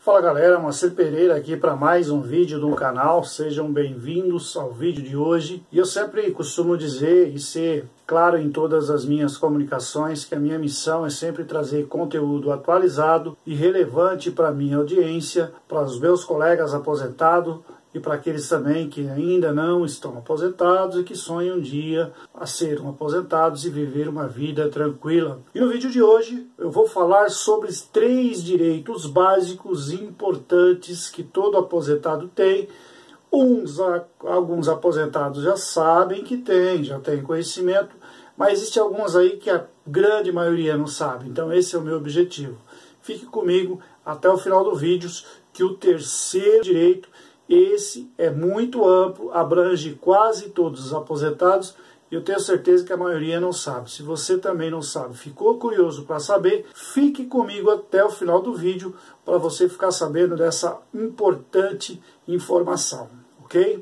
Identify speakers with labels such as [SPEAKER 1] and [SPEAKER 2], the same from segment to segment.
[SPEAKER 1] Fala galera, Moacir Pereira aqui para mais um vídeo do canal. Sejam bem-vindos ao vídeo de hoje. E eu sempre costumo dizer e ser claro em todas as minhas comunicações que a minha missão é sempre trazer conteúdo atualizado e relevante para a minha audiência, para os meus colegas aposentados e para aqueles também que ainda não estão aposentados e que sonham um dia a serem aposentados e viver uma vida tranquila. E no vídeo de hoje eu vou falar sobre os 3 direitos básicos importantes que todo aposentado tem. Alguns aposentados já sabem que tem, já tem conhecimento, mas existem alguns aí que a grande maioria não sabe. Então esse é o meu objetivo. Fique comigo até o final do vídeo, que o terceiro direito, esse é muito amplo, abrange quase todos os aposentados e eu tenho certeza que a maioria não sabe. Se você também não sabe, ficou curioso para saber, fique comigo até o final do vídeo para você ficar sabendo dessa importante informação, ok?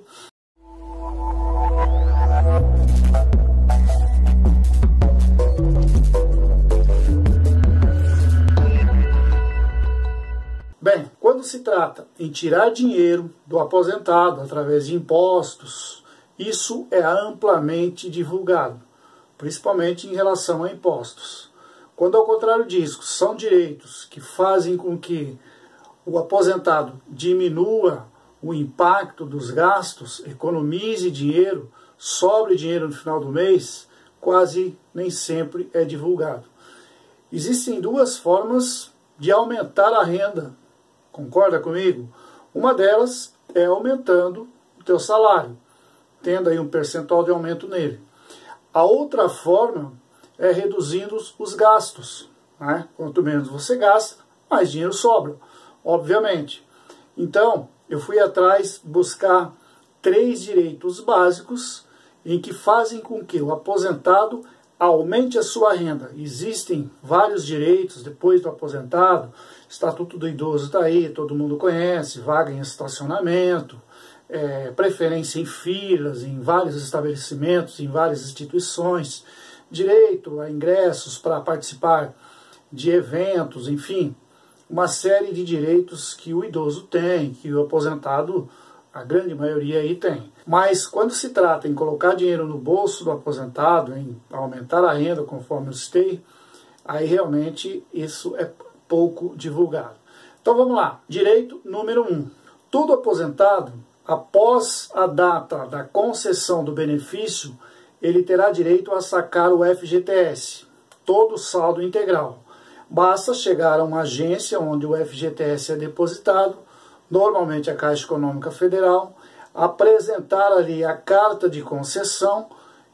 [SPEAKER 1] Bem, quando se trata em tirar dinheiro do aposentado através de impostos, isso é amplamente divulgado, principalmente em relação a impostos. Quando, ao contrário disso, são direitos que fazem com que o aposentado diminua o impacto dos gastos, economize dinheiro, sobre dinheiro no final do mês, quase nem sempre é divulgado. Existem 2 formas de aumentar a renda. Concorda comigo? Uma delas é aumentando o teu salário, tendo aí um percentual de aumento nele. A outra forma é reduzindo os gastos, né? Quanto menos você gasta, mais dinheiro sobra, obviamente. Então, eu fui atrás buscar 3 direitos básicos em que fazem com que o aposentado aumente a sua renda. Existem vários direitos depois do aposentado. Estatuto do Idoso está aí, todo mundo conhece, vaga em estacionamento, preferência em filas, em vários estabelecimentos, em várias instituições, direito a ingressos para participar de eventos, enfim, uma série de direitos que o idoso tem, que o aposentado, a grande maioria aí tem. Mas quando se trata em colocar dinheiro no bolso do aposentado, em aumentar a renda, conforme eu citei, aí realmente isso é pouco divulgado. Então vamos lá. Direito número 1. Todo aposentado, após a data da concessão do benefício, ele terá direito a sacar o FGTS, todo o saldo integral. Basta chegar a uma agência onde o FGTS é depositado, normalmente a Caixa Econômica Federal, apresentar ali a carta de concessão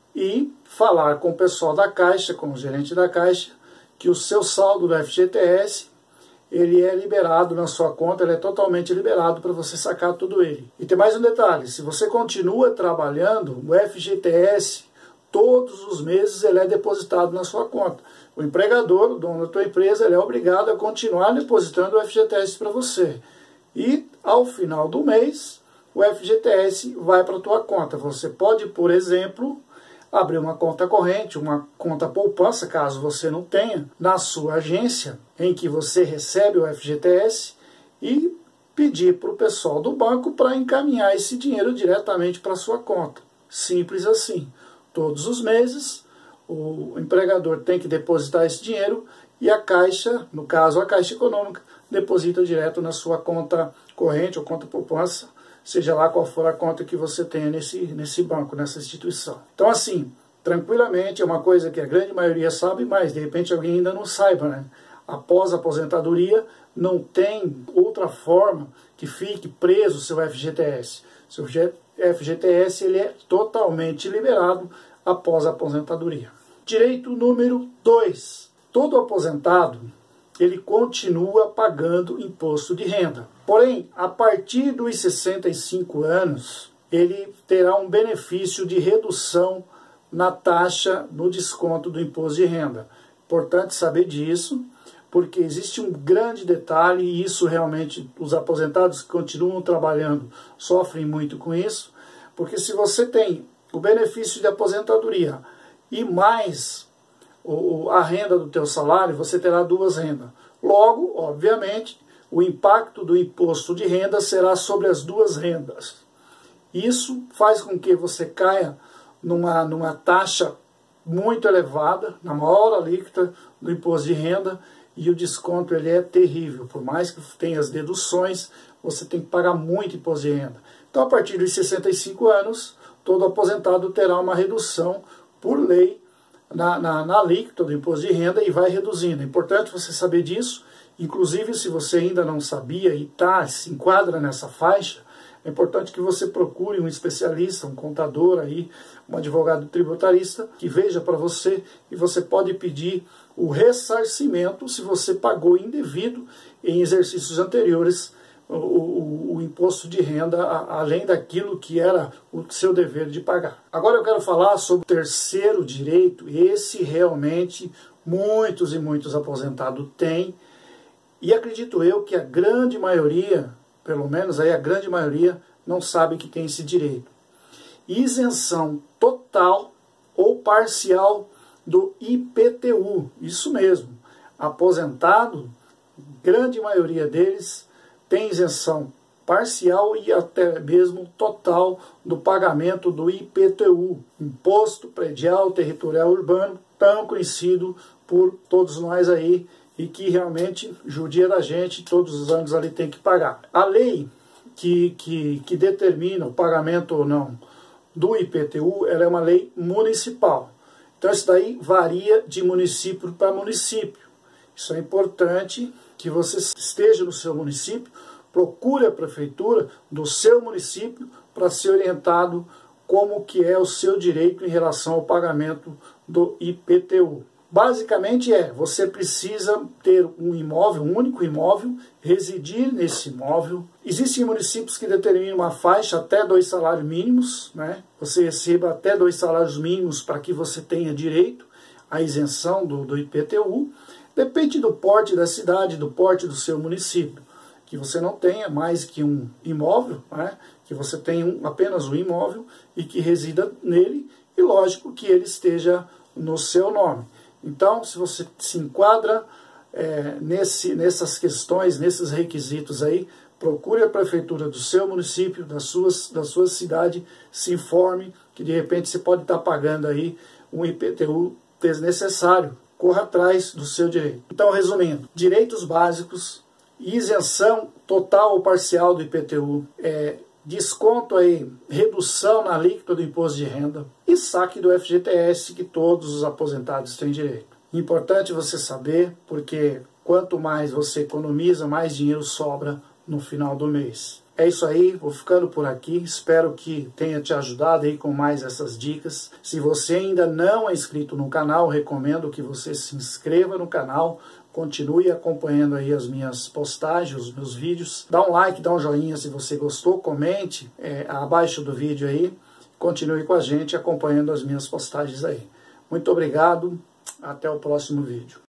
[SPEAKER 1] e falar com o pessoal da Caixa, com o gerente da Caixa, que o seu saldo do FGTS ele é liberado na sua conta, ele é totalmente liberado para você sacar tudo ele. E tem mais um detalhe, se você continua trabalhando, o FGTS, todos os meses ele é depositado na sua conta. O empregador, o dono da tua empresa, ele é obrigado a continuar depositando o FGTS para você. E ao final do mês, o FGTS vai para a tua conta. Você pode, por exemplo, abrir uma conta corrente, uma conta poupança, caso você não tenha, na sua agência, em que você recebe o FGTS e pedir para o pessoal do banco para encaminhar esse dinheiro diretamente para a sua conta. Simples assim. Todos os meses, o empregador tem que depositar esse dinheiro e a Caixa, no caso a Caixa Econômica, deposita direto na sua conta corrente ou conta poupança, seja lá qual for a conta que você tenha nesse banco, nessa instituição. Então assim, tranquilamente, é uma coisa que a grande maioria sabe, mas de repente alguém ainda não saiba, né? Após a aposentadoria, não tem outra forma que fique preso o seu FGTS. Seu FGTS ele é totalmente liberado após a aposentadoria. Direito número 2. Todo aposentado ele continua pagando imposto de renda. Porém, a partir dos 65 anos, ele terá um benefício de redução na taxa, no desconto do imposto de renda. Importante saber disso, porque existe um grande detalhe, e isso realmente os aposentados que continuam trabalhando sofrem muito com isso, porque se você tem o benefício de aposentadoria e mais a renda do teu salário, você terá 2 rendas. Logo, obviamente, o impacto do imposto de renda será sobre as duas rendas. Isso faz com que você caia numa taxa muito elevada, na maior alíquota do imposto de renda, e o desconto ele é terrível. Por mais que tenha as deduções, você tem que pagar muito imposto de renda. Então, a partir dos 65 anos, todo aposentado terá uma redução por lei na alíquota do imposto de renda e vai reduzindo. É importante você saber disso. Inclusive, se você ainda não sabia e se enquadra nessa faixa, é importante que você procure um especialista, um contador, aí, um advogado tributarista, que veja para você, e você pode pedir o ressarcimento se você pagou indevido em exercícios anteriores o imposto de renda, além daquilo que era o seu dever de pagar. Agora eu quero falar sobre o terceiro direito. Esse realmente muitos e muitos aposentados têm, e acredito eu que a grande maioria, pelo menos aí a grande maioria, não sabe que tem esse direito. Isenção total ou parcial do IPTU. Isso mesmo. Aposentado, grande maioria deles tem isenção parcial e até mesmo total do pagamento do IPTU, Imposto Predial Territorial Urbano, tão conhecido por todos nós aí, e que realmente judia da gente, todos os anos ali tem que pagar. A lei que determina o pagamento ou não do IPTU, ela é uma lei municipal. Então isso daí varia de município para município. Isso é importante que você esteja no seu município, procure a prefeitura do seu município para ser orientado como que é o seu direito em relação ao pagamento do IPTU. Basicamente você precisa ter um imóvel, um único imóvel, residir nesse imóvel. Existem municípios que determinam uma faixa até 2 salários mínimos, né? Você receba até 2 salários mínimos para que você tenha direito à isenção do IPTU. Depende do porte da cidade, do porte do seu município. Que você não tenha mais que um imóvel, né? Que você tenha apenas um imóvel e que resida nele, e lógico que ele esteja no seu nome. Então, se você se enquadra nessas questões, nesses requisitos aí, procure a prefeitura do seu município, da sua cidade, se informe que de repente você pode estar pagando aí um IPTU desnecessário. Corra atrás do seu direito. Então, resumindo, direitos básicos, isenção total ou parcial do IPTU, desconto aí, redução na alíquota do imposto de renda e saque do FGTS que todos os aposentados têm direito. Importante você saber, porque quanto mais você economiza, mais dinheiro sobra no final do mês. É isso aí, vou ficando por aqui, espero que tenha te ajudado aí com mais essas dicas. Se você ainda não é inscrito no canal, recomendo que você se inscreva no canal, continue acompanhando aí as minhas postagens, os meus vídeos. Dá um like, dá um joinha se você gostou, comente abaixo do vídeo aí. Continue com a gente acompanhando as minhas postagens aí. Muito obrigado, até o próximo vídeo.